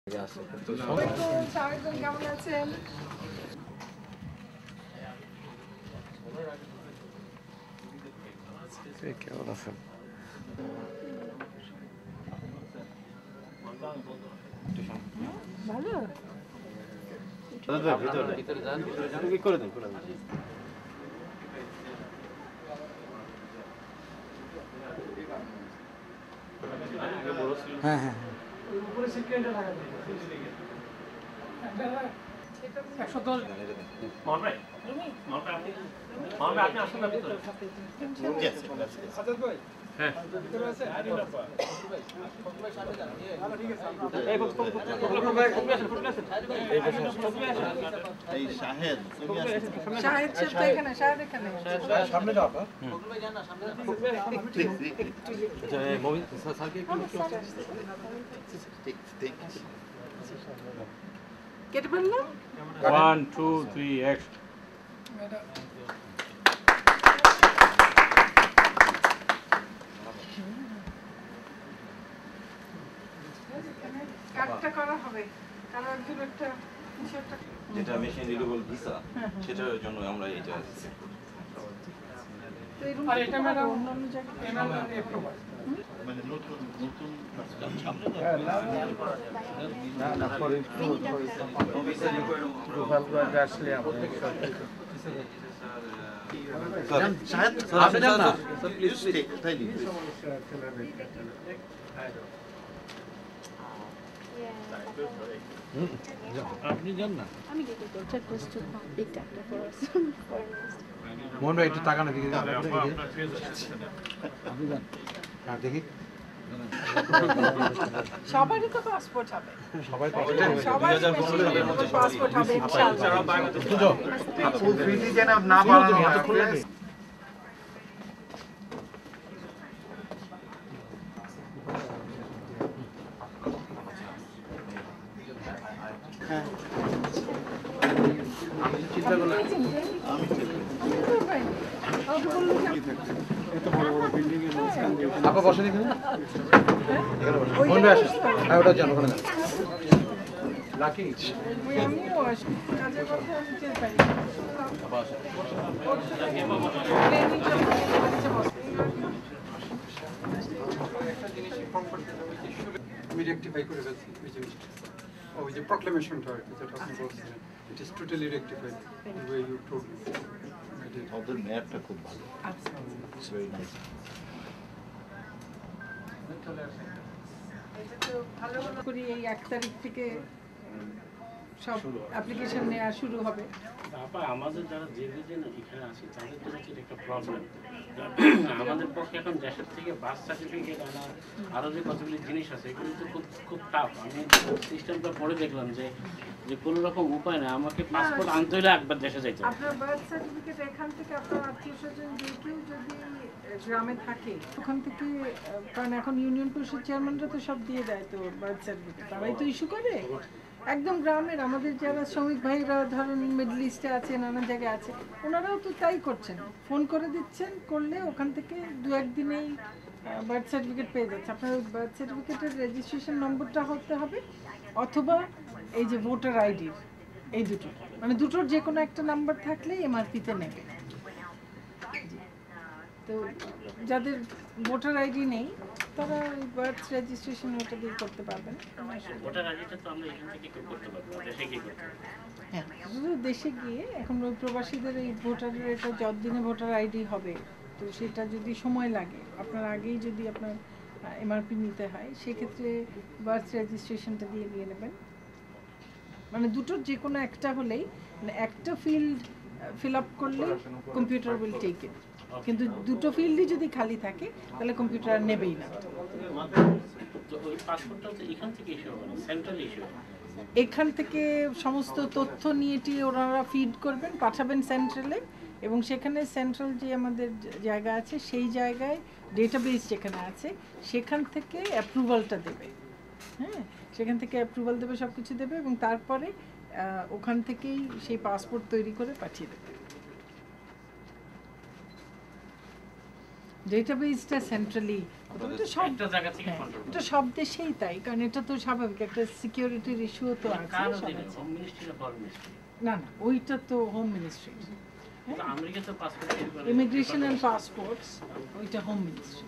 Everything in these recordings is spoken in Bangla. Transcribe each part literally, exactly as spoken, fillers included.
কেমন আছেন? কেমন আছেন? ভালো। করে দিন করে দিন। হ্যাঁ হ্যাঁ একশো দশ মন ভাই মন ভাই আপনি মন ভাই আপনি আসুন না ভিতরে হ্যাঁ এই বক্স ভাই কমবে আসেন ফুটলে আসেন এই শাহেদ তুমি আসো শাহেদ সাহেব এখানে শাহেদ এখানে সামনে যাও আপা ফুটলে ভাই যান না সামনে যান আচ্ছা এই মমিন স্যারকে একটু ঠিক ঠিক কেটে ফেললো one two three action কাটটা করা হবে কারণ একজন একটা কিছু একটা যেটা মেশিন রিডেবল ভিসা সেটার জন্য আমরা এটা সেট করি তো এই রুমটা এটা ম্যাডাম অন্যান্য জায়গায় মানে নতুন নতুন সামনে না না পরে ভিসা রিকোয়ার্ড প্রোফাইল করে আসলে আমরা শাহেদ আপনি যান না স্যার প্লিজ টেক তাই নি আপনি যান না আমি কি করব চেক পোস্ট এটা একটা ফরস মোহন ভাই একটু তাকানো দিকে আপনি যান হ্যাঁ দেখি সবারই তো পাসপোর্ট হবে সবাই সবাই পাসপোর্ট হবে ইনশাআল্লাহ ফুল ফ্রিলি যেন না বাড়ানো হয় আমি চিন্তা করলাম আপা বসেন এখানে মোহন ভাই আসেন হ্যাঁ ওটা জানো ওখানে লাকি আমিও কাজের কথা নিতে পারি আমি রেকটিফাই করে ফেলছি ওই যে ওই যে প্রক্লেমেশনটা আর কি যেটা আপনি বলছিলেন it is totally rectified way you told me ওদের ম্যাপটা খুব ভালো ইটস ভেরি নাইস এটা তো ভালো ভালো করি এই এক তারিখ থেকে সব অ্যাপ্লিকেশন নেওয়া শুরু হবে আপা আমাদের যারা যে রিজন এখানে আছে তাদের জন্য এটা একটা প্রবলেম আমাদের পক্ষে এখন দেশের থেকে বার্থ সার্টিফিকেট আনা আরও যে কতগুলি জিনিস আছে এগুলো তো খুব খুব টাফ আমি সিস্টেমটা পড়ে দেখলাম যে যে কোনো রকম উপায় না আমাকে পাসপোর্ট আনতে হলে একবার দেশে যাইতে হবে আপনার বার্থ সার্টিফিকেট এখান থেকে আপনার আত্মীয় স্বজন যে কেউ যদি গ্রামে থাকে ওখান থেকে কারণ এখন ইউনিয়ন পরিষদ চেয়ারম্যানরা তো সব দিয়ে দেয় তো বার্থ সার্টিফিকেট তারাই তো ইস্যু করে একদম গ্রামের আমাদের যারা শ্রমিক ভাইরা ধরেন মিডল ইস্টে আছে নানা জায়গায় আছে ওনারাও তো তাই করছেন ফোন করে দিচ্ছেন করলে ওখান থেকে দু একদিনেই বার্থ সার্টিফিকেট পেয়ে যাচ্ছে আপনার বার্থ সার্টিফিকেটের রেজিস্ট্রেশন নম্বরটা হতে হবে অথবা এই যে ভোটার আইডির এই দুটো মানে দুটোর যে কোনো একটা নাম্বার থাকলে এমআরপিতে নেবে তো যাদের ভোটার আইডি নেই তারা বার্থ রেজিস্ট্রেশন ওটা দিয়ে করতে পারবেন ভোটার আইডিটা তো আমরা এখান থেকে কেউ করতে পারবো না দেশে কি করতে হবে হ্যাঁ শুধু দেশে গিয়ে এখন ওই প্রবাসীদের এই ভোটারের এটা যতদিনে ভোটার আইডি হবে তো সেটা যদি সময় লাগে আপনার আগেই যদি আপনার এমআরপি নিতে হয় সেক্ষেত্রে বার্থ রেজিস্ট্রেশনটা দিয়ে নিয়ে নেবেন মানে দুটোর যে কোনো একটা হলেই মানে একটা ফিল্ড ফিল আপ করলে কম্পিউটার উইল টেক ইট কিন্তু দুটো ফিল্ডই যদি খালি থাকে তাহলে কম্পিউটার নেবেই না তো ওই পাসপোর্টটা তো এখান থেকে ইস্যু হবে না সেন্ট্রাল ইস্যু হবে এখান থেকে সমস্ত তথ্য নিয়ে টিয়ে ওনারা ফিড করবেন পাঠাবেন সেন্ট্রালে এবং সেখানে সেন্ট্রাল যে আমাদের জায়গা আছে সেই জায়গায় ডেটাবেস যেখানে আছে সেখান থেকে অ্যাপ্রুভালটা দেবে হ্যাঁ সেখান থেকে অ্যাপ্রুভাল দেবে সব কিছু দেবে এবং তারপরে ওখান থেকেই সেই পাসপোর্ট তৈরি করে পাঠিয়ে দেবে ডেটাবেসটা সেন্ট্রালি এটা সব একটা জায়গা থেকে হ্যাঁ, কন্ট্রোল এটা সব দেশেই তাই, কারণ এটা তো স্বাভাবিক একটা সিকিউরিটির ইস্যুও তো আছে কার সব অধীনে আছে। হোম মিনিস্ট্রি না ফরেন মিনিস্ট্রি না না ওইটা তো হোম মিনিস্ট্রি, কিন্তু আমেরিকা তো পাসপোর্ট ইমিগ্রেশন অ্যান্ড পাসপোর্টস ওইটা হোম মিনিস্ট্রি।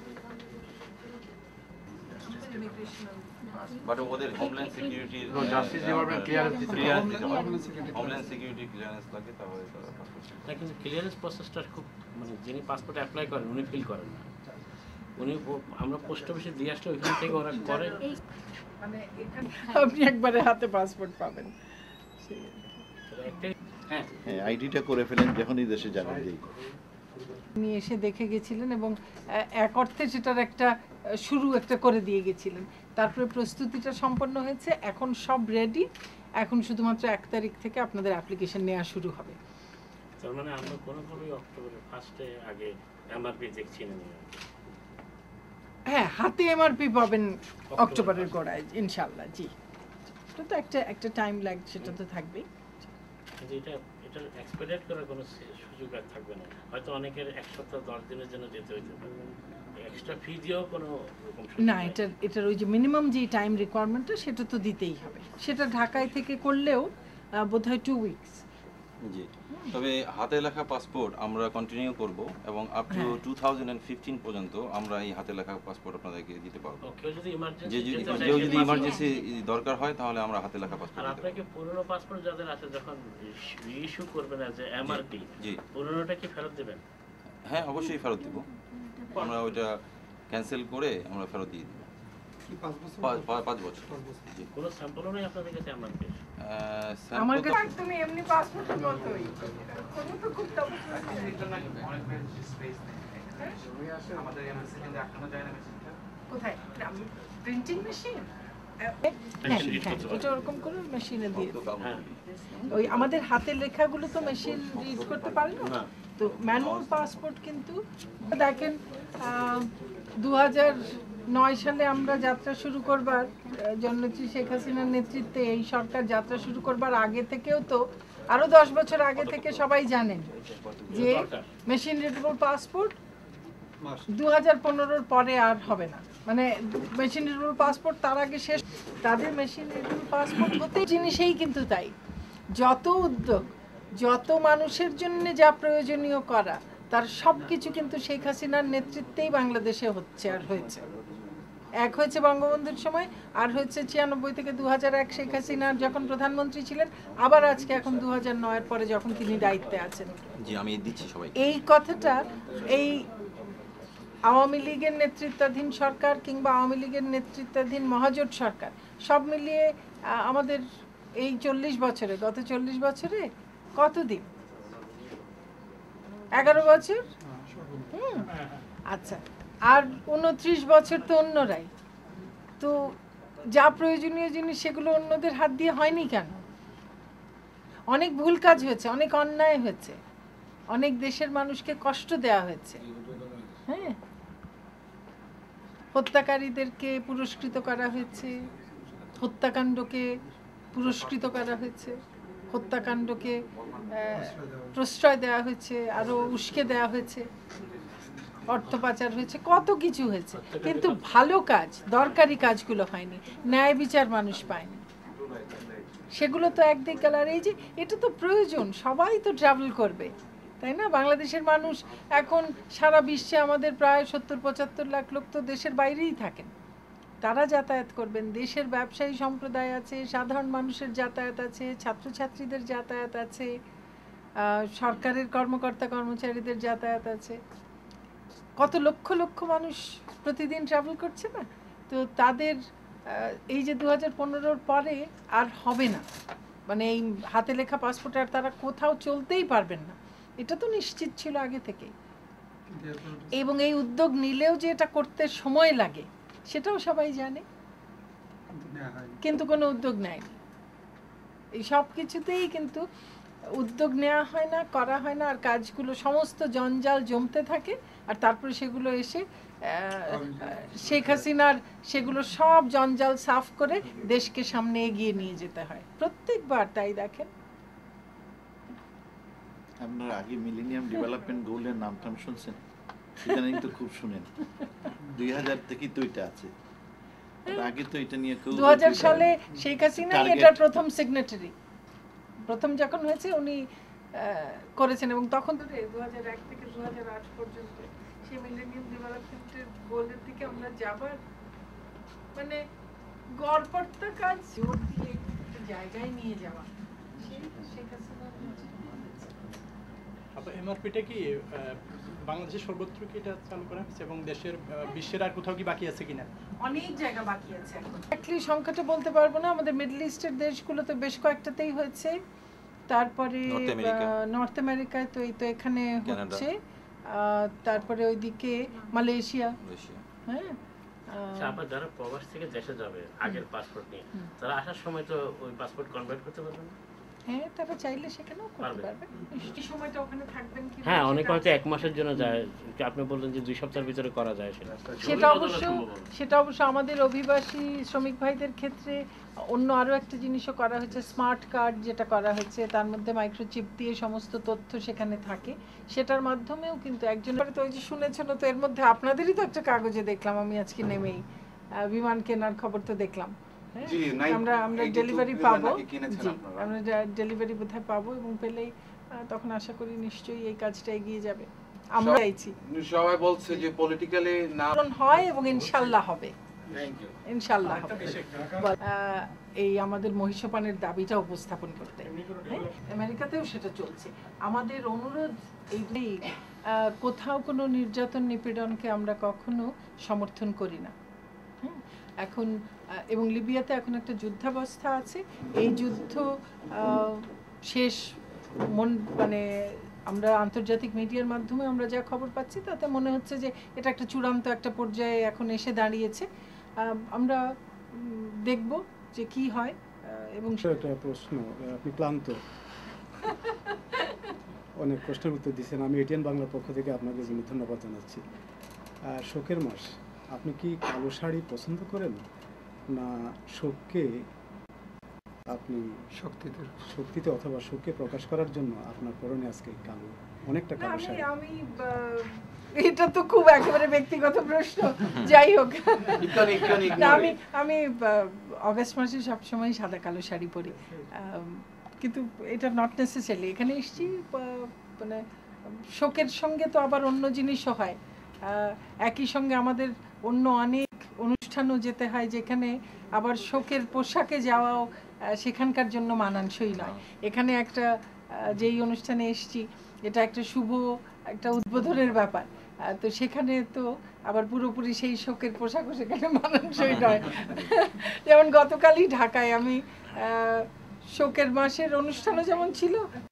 বাট ওদের homeland security justice department clearance দিতে ক্লিয়ারেন্স দিতে হবে, Homeland Security homeland security clearance লাগে তাহলে তারা পাসপোর্ট। না, কিন্তু ক্লিয়ারেন্স প্রসেসটা খুব মানে যিনি পাসপোর্ট অ্যাপ্লাই করেন উনি ফিল করেন না, উনি ও- আমরা পোস্ট অফিসে দিয়ে আসলে ওইখান থেকে ওরা করে। মানে এখানে আপনি একবারে হাতে পাসপোর্ট পাবেন। একটাই হ্যাঁ হ্যাঁ আইডিটা করে ফেলেন যখনই দেশে যাবেন যেই। উনি এসে দেখে গেছিলেন এবং এ- এক অর্থে সেটার একটা আহ, শুরু একটা করে দিয়ে গেছিলেন। তারপরে প্রস্তুতিটা সম্পন্ন হয়েছে, এখন সব রেডি, এখন শুধুমাত্র এক তারিখ থেকে আপনাদের অ্যাপ্লিকেশন নেওয়া শুরু হবে। তার মানে আমরা কোনোভাবেই অক্টোবরের ফার্স্টে আগে এমআরপি দেখছি না নিয়ে হ্যাঁ, হাতে এমআরপি পাবেন অক্টোবরের গোড়ায় ইনশাল্লাহ। জি, এটা তো একটা একটা টাইম লাগ, সেটা তো থাকবেই। কিন্তু এটা এটা এক্সপেডিট করার কোনো সে- সুযোগ আর থাকবে না, হয়তো অনেকের এক সপ্তাহ দশ দিনের জন্য যেতে হইতে পারে, এক্সট্রা ফি দিয়েও কোনো রকম সুযোগ না, নাই। এটার এটার ওই যে মিনিমাম যে টাইম রিকোয়ারমেন্টটা সেটা তো দিতেই হবে। সেটা ঢাকায় থেকে করলেও আহ, বোধহয় টু উইকস। জি, তবে হাতে লেখা পাসপোর্ট আমরা কন্টিনিউ করব এবং আপ টু হ্যাঁ। টু থাউজেন্ড ফিফটিন পর্যন্ত আমরা এই হাতে লেখা পাসপোর্ট আপনাদেরকে দিতে পারবো। ও, কেউ যদি যে ইমার্জেন্সি যদি যেতে চায়, কেউ সে যদি পাসপোর্ট- ইমার্জেন্সি দরকার হয় তাহলে আমরা হাতে লেখা আর পাসপোর্ট দিতে আপনাকে পারবো। পুরনো পাসপোর্ট যাদের আছে যখন ইস্যু করবেন যে এমআরপি, জি পুরনোটা কি ফেরত দেবেন? হ্যাঁ, অবশ্যই ফেরত দিব। আমরা ওইটা ক্যান্সেল করে আমরা ফেরত দিয়ে দিব। কি পাঁচ বছর? পা- পা- পাঁচ বছর পাঁচ বছর। জি। কোনো স্যাম্পলও নেই আপনাদের কাছে এমআরপি? আহ, sample আমার তো- কাছে একদমই এমনি পাসপোর্টের মতোই, কোনো তো খুব তফাৎ নেই। কোথায়? Printing machine? হ্যাঁ, হ্যাঁ, এটা ওরকম করে মেশিনে দিয়ে দিই। হ্যাঁ ওই আমাদের হাতের লেখাগুলো তো মেশিন রিড করতে পারে না, না। তো ম্যানুয়াল পাসপোর্ট কিন্তু দেখেন দু হাজার নয় সালে আমরা যাত্রা শুরু করবার আহ, জননেত্রী শেখ হাসিনার নেতৃত্বে এই সরকার যাত্রা শুরু করবার আগে থেকেও তো আরো দশ বছর আগে থেকে সবাই জানেন যে মেশিন রিডেবল পাসপোর্ট মাস। দু হাজার পনেরোর পরে আর হবে না, মানে মেশিন রিডেবল পাসপোর্ট তার আগে শেষ। তাদের মেশিন রিডেবল পাসপোর্ট হতে জিনিসেই কিন্তু তাই, যত উদ্যোগ, যত মানুষের জন্য যা প্রয়োজনীয় করা, তার সব কিছু কিন্তু শেখ হাসিনার নেতৃত্বেই বাংলাদেশে হচ্ছে আর হয়েছে। এক হয়েছে বঙ্গবন্ধুর সময়, আর হয়েছে ছিয়ানব্বই থেকে দু হাজার এক শেখ হাসিনার যখন প্রধানমন্ত্রী ছিলেন, আবার আজকে এখন দু হাজার নয়ের পরে যখন তিনি দায়িত্বে আছেন। জি, আমি দিচ্ছি সবাই। এই কথাটা এই আওয়ামী লীগের নেতৃত্বাধীন সরকার কিংবা আওয়ামী লীগের নেতৃত্বাধীন মহাজোট সরকার সব মিলিয়ে আহ, আমাদের এই চল্লিশ বছরে, গত চল্লিশ বছরে কতদিন? এগারো বছর। হুম, আচ্ছা, আর উনত্রিশ বছর তো অন্যরাই। তো যা প্রয়োজনীয় জিনিস সেগুলো অন্যদের হাত দিয়ে হয়নি কেন? অনেক ভুল কাজ হয়েছে, অনেক অন্যায় হয়েছে, অনেক দেশের মানুষকে কষ্ট দেওয়া হয়েছে। হ্যাঁ, হত্যাকারীদেরকে পুরস্কৃত করা হয়েছে, হত্যাকাণ্ডকে পুরস্কৃত করা হয়েছে, হত্যাকাণ্ডকে আহ, প্রশ্রয় দেওয়া হয়েছে, আরো উস্কে দেওয়া হয়েছে, অর্থ পাচার হয়েছে, কত কিছু হয়েছে, কিন্তু ভালো কাজ, দরকারি কাজগুলো হয়নি, ন্যায় বিচার মানুষ পায়নি। সেগুলো তো একদিক গেল। আর এই যে এটা তো প্রয়োজন, সবাই তো ট্রাভেল করবে, তাই না? বাংলাদেশের মানুষ এখন সারা বিশ্বে আমাদের প্রায় সত্তর পঁচাত্তর লাখ লোক তো দেশের বাইরেই থাকেন, তারা যাতায়াত করবেন। দেশের ব্যবসায়ী সম্প্রদায় আছে, সাধারণ মানুষের যাতায়াত আছে, ছাত্রছাত্রীদের যাতায়াত আছে, আহ, সরকারের কর্মকর্তা কর্মচারীদের যাতায়াত আছে, কত লক্ষ লক্ষ মানুষ প্রতিদিন ট্রাভেল করছে না? তো তাদের আহ, এই যে দু হাজার পনেরোর পরে আর হবে না, মানে এই হাতে লেখা পাসপোর্ট আর তারা কোথাও চলতেই পারবেন না, এটা তো নিশ্চিত ছিল আগে থেকেই। কিন্তু এরপর এবং এই উদ্যোগ নিলেও যে এটা করতে সময় লাগে সেটাও সবাই জানে, কিন্তু নেওয়া হয়নি। কিন্তু কোনো উদ্যোগ নেয়নি। এই সব কিছুতেই কিন্তু উদ্যোগ নেওয়া হয় না, করা হয় না, আর কাজগুলো সমস্ত জঞ্জাল জমতে থাকে, আর তারপরে সেগুলো এসে আহ, শেখ হাসিনার সেগুলো সব জঞ্জাল সাফ করে দেশকে সামনে এগিয়ে নিয়ে যেতে হয় প্রত্যেকবার। তাই দেখেন, আপনার আগে মিলেনিয়াম ডেভেলপমেন্ট গোলের নাম টাম শুনছেন? ইদানিং তো খুব শুনেন দুই হাজার থেকেই তো এটা আছে, আর আগে তো এটা নিয়ে কেউ দু হাজার সালে শেখ হাসিনা Target- এটার প্রথম সিগনেটারি, প্রথম যখন হয়েছে উনি আহ, করেছেন, এবং তখন ধরে দু হাজার এক থেকে দু হাজার আট পর্যন্ত সেই মিলেনিয়াম ডেভেলপমেন্টের গোলের দিকে আমরা যাবার মানে গড়পড়তা কাজ জোর দিয়ে একটা জায়গায় নিয়ে যাওয়া, সেই শেখ হাসিনার নেতৃত্বে হয়েছে। আপনার এমআরপিটা কি আহ, বাংলাদেশের সর্বত্র কি এটা চালু করা হয়েছে এবং দেশের আহ, বিশ্বের আর কোথাও কি বাকি আছে কিনা? অনেক জায়গা বাকি আছে এখন। অ্যাকচুয়ালি সংখ্যাটা বলতে পারবো না, আমাদের মিডল ইস্টের দেশগুলোতে বেশ কয়েকটাতেই হয়েছে, তারপরে নর্থ আমেরিকা। নর্থ আমেরিকায় তো এই তো এখানে কানাডা। হচ্ছে, আহ, তারপরে ওইদিকে মালয়েশিয়া, মালয়েশিয়া। হ্যাঁ আচ্ছা, আবার যারা প্রবাস থেকে দেশে যাবে আগের পাসপোর্ট নিয়ে, তারা আসার সময় তো ওই পাসপোর্ট কনভার্ট করতে পারবে না? হ্যাঁ তারা চাইলে সেখানেও করতে পারবে। পারবে। এই সময়টা ওখানে থাকবেন কি না হ্যাঁ, অনেকে সেটা- হয়তো এক মাসের জন্য যায়, আপনি বললেন যে দুই সপ্তাহের ভিতরে করা যায় সেটা। সেটা অবশ্য সেটা অবশ্য আমাদের অভিবাসী শ্রমিক ভাইদের ক্ষেত্রে অন্য আরও একটা জিনিসও করা হয়েছে, স্মার্ট কার্ড যেটা করা হয়েছে, তার মধ্যে মাইক্রোচিপ দিয়ে সমস্ত তথ্য সেখানে থাকে, সেটার মাধ্যমেও কিন্তু একজন তো ওই যে শুনেছিল তো, এর মধ্যে আপনাদেরই তো একটা কাগজে দেখলাম আমি আজকে নেমেই আহ, বিমান কেনার খবর তো দেখলাম, হ্যাঁ? জি, নাই- আমরা আমরা এই যে ডেলিভারি চুক্তি পাবো, নাকি কিনেছেন জি আপনারা? আমরা ডেলিভারি বোধহয় পাবো, এবং পেলেই আহ, তখন আশা করি নিশ্চয়ই এই কাজটা এগিয়ে যাবে, আমরা চাইছি সবাই বলছে যে পলিটিক্যালি না কারণ হয় এবং ইনশাল্লাহ হবে, থ্যাংক ইউ ইনশাল্লাহ হবে। আহ, এই আমাদের মহিষপানের দাবিটা উপস্থাপন করতে, হ্যাঁ? আমেরিকাতেও সেটা চলছে। আমাদের অনুরোধ এই আহ, কোথাও কোনো নির্যাতন নিপীড়নকে আমরা কখনো সমর্থন করি না। হুম? এখন আহ, এবং লিবিয়াতে এখন একটা যুদ্ধাবস্থা আছে, এই যুদ্ধ আহ, শেষ মন মানে আমরা আন্তর্জাতিক মিডিয়ার মাধ্যমে আমরা যা খবর পাচ্ছি তাতে মনে হচ্ছে যে এটা একটা চূড়ান্ত একটা পর্যায়ে এখন এসে দাঁড়িয়েছে। আহ, আমরা উম, দেখব যে কি হয়, আহ, এবং একটা প্রশ্ন, আপনি ক্লান্ত, অনেক প্রশ্নের উত্তর দিচ্ছেন, আমি এটিএন বাংলার পক্ষ থেকে আপনাকে ধন্যবাদ জানাচ্ছি। আর শোকের মাস, আপনি কি কালো শাড়ি পছন্দ করেন, না শোককে আপনি শক্তিতে শক্তিতে অথবা শোককে প্রকাশ করার জন্য আপনার পরনে আজকে কালো, অনেকটা না, কালো আমি শাড়ি? আমি আহ, এটা তো খুব একেবারে ব্যক্তিগত প্রশ্ন, যাই হোক। ইকন ইকন না, আমি আমি আহ, অগাস্ট মাসে সবসময় সাদা কালো শাড়ি পরি, আম, কিন্তু এটা নট নেসেসারি। এখানে এসেছি আহ, মানে শোকের সঙ্গে তো আবার অন্য জিনিসও হয়, আহ, একই সঙ্গে আমাদের অন্য অনেক অনুষ্ঠানও যেতে হয়, যেখানে আবার শোকের পোশাকে যাওয়াও আহ, সেখানকার জন্য মানানসই নয়। এখানে একটা আহ, যেই অনুষ্ঠানে এসেছি এটা একটা শুভ একটা উদ্বোধনের ব্যাপার, আহ, তো সেখানে তো আবার পুরোপুরি সেই শোকের পোশাকও সেখানে মানানসই নয়। যেমন গতকালই ঢাকায় আমি আহ, শোকের মাসের অনুষ্ঠানও যেমন ছিল,